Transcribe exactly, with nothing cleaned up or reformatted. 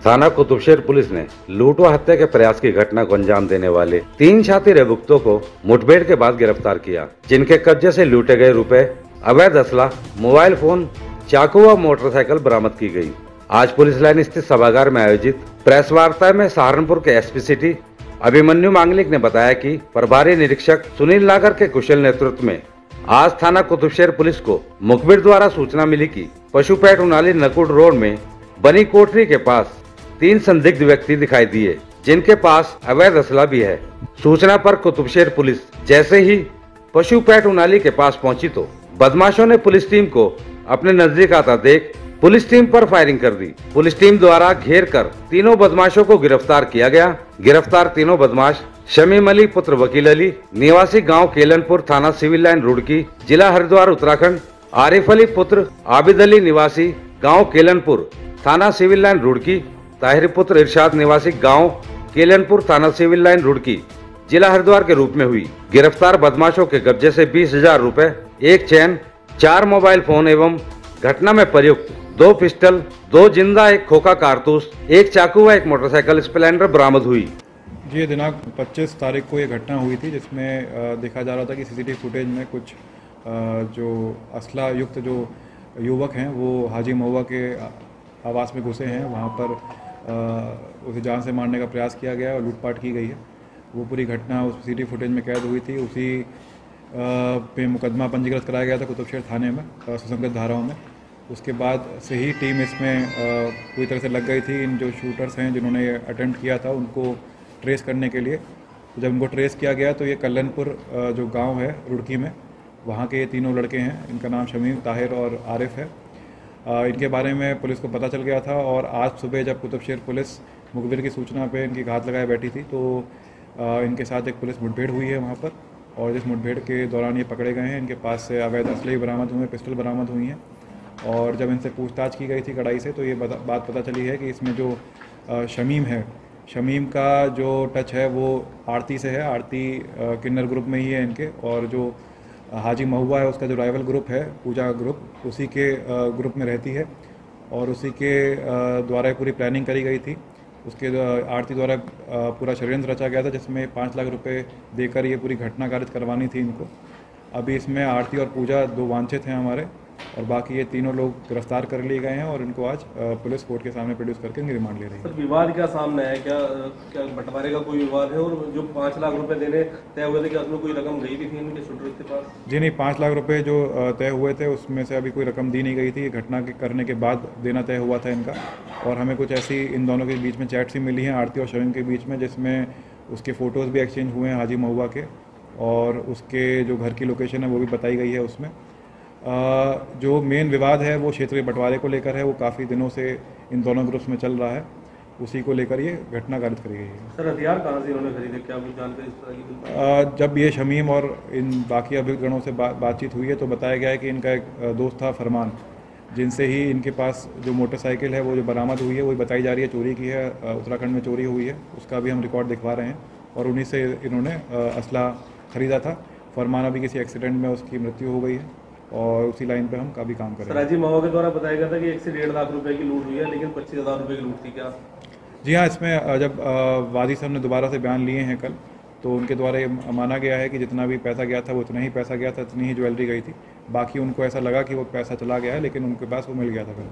थाना कुतुबशेर पुलिस ने लूट व हत्या के प्रयास की घटना को अंजाम देने वाले तीन शातिर अभियुक्तों को मुठभेड़ के बाद गिरफ्तार किया, जिनके कब्जे से लूटे गए रुपए, अवैध असला, मोबाइल फोन, चाकू व मोटरसाइकिल बरामद की गई। आज पुलिस लाइन स्थित सभागार में आयोजित प्रेस वार्ता में सहारनपुर के एसपी सिटी अभिमन्यु मांगलिक ने बताया कि प्रभारी निरीक्षक सुनील नागर के कुशल नेतृत्व में आज थाना कुतुबशेर पुलिस को मुखबिर द्वारा सूचना मिली कि पशुपेट उनाली नकुड़ रोड में बनी कोठरी के पास तीन संदिग्ध व्यक्ति दिखाई दिए, जिनके पास अवैध असला भी है। सूचना पर कुतुबशेर पुलिस जैसे ही पशुपेट उनाली के पास पहुंची तो बदमाशों ने पुलिस टीम को अपने नजदीक आता देख पुलिस टीम पर फायरिंग कर दी। पुलिस टीम द्वारा घेर कर तीनों बदमाशों को गिरफ्तार किया गया। गिरफ्तार तीनों बदमाश शमीम अली पुत्र वकील अली निवासी गांव केलनपुर, थाना सिविल लाइन रुड़की, जिला हरिद्वार, उत्तराखंड, आरिफ अली पुत्र आबिद अली निवासी गांव केलनपुर, थाना सिविल लाइन रुड़की, ताहिर पुत्र इरशाद निवासी गांव केलनपुर, थाना सिविल लाइन रुड़की, जिला हरिद्वार के रूप में हुई। गिरफ्तार बदमाशों के कब्जे से बीस हजार रूपए, एक चैन, चार मोबाइल फोन एवं घटना में प्रयुक्त दो पिस्टल, दो जिंदा, एक खोखा कारतूस, एक चाकू व एक मोटरसाइकिल स्प्लेंडर बरामद हुई। जी, दिनांक पच्चीस तारीख को ये घटना हुई थी, जिसमें देखा जा रहा था कि सीसीटीवी फुटेज में कुछ जो असला युक्त जो युवक हैं वो हाजी महुआ के आवास में घुसे हैं। वहाँ पर उसे जान से मारने का प्रयास किया गया और लूटपाट की गई है। वो पूरी घटना उस सीसीटीवी फुटेज में कैद हुई थी। उसी पे मुकदमा पंजीकृत कराया गया था कुतुबशेर थाने में सुसंगत धाराओं में। उसके बाद से ही टीम इसमें पूरी तरह से लग गई थी। इन जो शूटर्स हैं जिन्होंने अटेम्प्ट किया था उनको ट्रेस करने के लिए। जब उनको ट्रेस किया गया तो ये कल्लनपुर जो गांव है रुड़की में, वहाँ के ये तीनों लड़के हैं। इनका नाम शमीम, ताहिर और आरिफ है। इनके बारे में पुलिस को पता चल गया था और आज सुबह जब कुतुबशेर पुलिस मुखबिर की सूचना पे इनकी घात लगाए बैठी थी तो इनके साथ एक पुलिस मुठभेड़ हुई है वहाँ पर, और जिस मुठभेड़ के दौरान ये पकड़े गए हैं। इनके पास से अवैध असले बरामद हुए, पिस्टल बरामद हुई हैं। और जब इनसे पूछताछ की गई थी कड़ाई से तो ये बात पता चली है कि इसमें जो शमीम है, शमीम का जो टच है वो आरती से है। आरती किन्नर ग्रुप में ही है इनके, और जो हाजी महुआ है उसका जो राइवल ग्रुप है पूजा ग्रुप, उसी के ग्रुप में रहती है और उसी के द्वारा पूरी प्लानिंग करी गई थी। उसके आरती द्वारा पूरा षड्यंत्र रचा गया था, जिसमें पाँच लाख रुपए देकर ये पूरी घटना कारित करवानी थी इनको। अभी इसमें आरती और पूजा दो वांछित हैं हमारे, और बाकी ये तीनों लोग गिरफ्तार कर लिए गए हैं और इनको आज पुलिस कोर्ट के सामने प्रोड्यूस करके इनकी रिमांड ले रही है। सर, विवाद क्या सामने है? क्या क्या बंटवारे का कोई विवाद है? और जो पाँच लाख रुपए देने तय हुए थे क्या उसमें कोई रकम गई भी थी इनके शूटर के पास? जी नहीं, पाँच लाख रुपए जो तय हुए थे उसमें से अभी कोई रकम दी नहीं गई थी। घटना के करने के बाद देना तय हुआ था इनका। और हमें कुछ ऐसी इन दोनों के बीच में चैट्स भी मिली हैं आरती और शमीम के बीच में, जिसमें उसके फ़ोटोज़ भी एक्सचेंज हुए हैं हाजी महुआ के, और उसके जो घर की लोकेशन है वो भी बताई गई है उसमें। Uh, जो मेन विवाद है वो क्षेत्रीय बंटवारे को लेकर है। वो काफ़ी दिनों से इन दोनों ग्रुप्स में चल रहा है, उसी को लेकर ये घटना कारित करी गई है। सर, हथियार कहाँ से इन्होंने खरीदे, क्या कुछ जानकारी इस तरह की? uh, जब ये शमीम और इन बाकी अभियुक्तगणों से बा, बातचीत हुई है तो बताया गया है कि इनका एक दोस्त था फरमान, जिनसे ही इनके पास जो मोटरसाइकिल है वो जो बरामद हुई है वही बताई जा रही है चोरी की है, उत्तराखंड में चोरी हुई है। उसका भी हम रिकॉर्ड दिखवा रहे हैं और उन्हीं से इन्होंने असला खरीदा था। फरमान अभी किसी एक्सीडेंट में उसकी मृत्यु हो गई है और उसी लाइन पे हम काफ़ी काम कर रहे हैं। हाजी महुआ के द्वारा बताया गया था कि एक से डेढ़ लाख रुपए की लूट हुई है, लेकिन पच्चीस हज़ार रुपये की लूट थी क्या? जी हाँ, इसमें जब वादी साहब ने दोबारा से बयान लिए हैं कल, तो उनके द्वारा ये माना गया है कि जितना भी पैसा गया था वो उतना ही पैसा गया था, इतनी ही ज्वेलरी गई थी। बाकी उनको ऐसा लगा कि वो पैसा चला गया है, लेकिन उनके पास वो मिल गया था फिर।